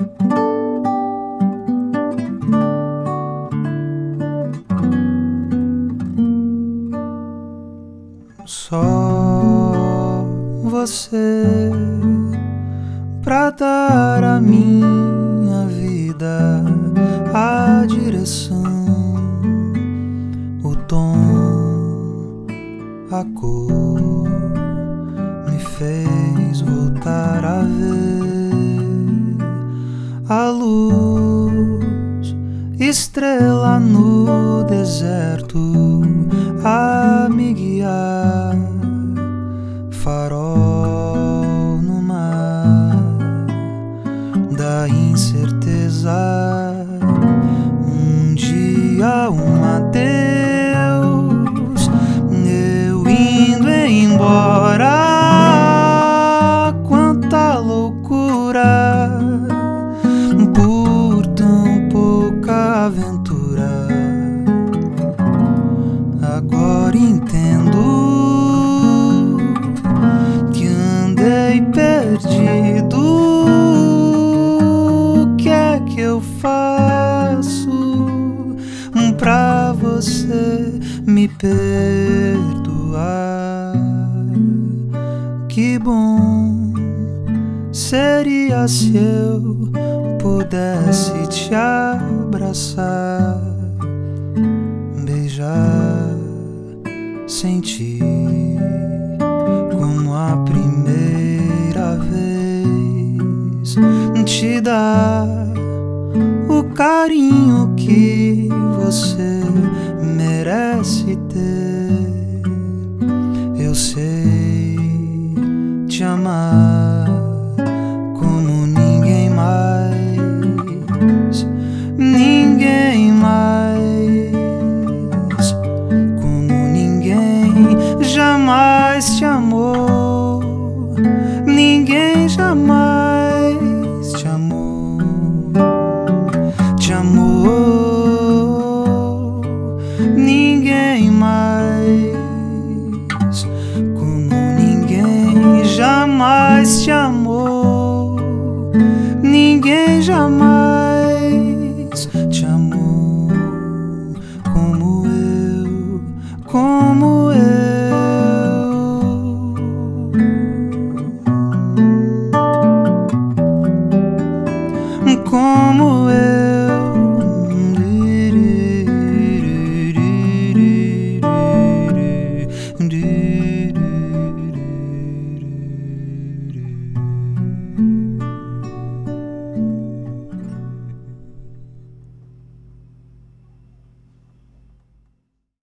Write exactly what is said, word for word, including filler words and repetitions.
Só você pra dar a minha vida a direção, o tom, a cor, me fez voltar a ver a luz, estrela no deserto a me guiar, farol no mar da incerteza. Um dia um adeus, eu indo embora. Quanta loucura por tão pouca aventura. Agora entendo que andei perdido. O que é que eu faço pra você me perdoar? Que bom seria se eu pudesse te abraçar, beijar, sentir como a primeira vez, te dar o carinho que você merece ter. Eu sei te amar como ninguém mais, ninguém mais, como ninguém jamais te amou, ninguém jamais te amou, te amou, ninguém mais, como ninguém jamais te amou, ninguém jamais te amou como eu, como eu. Como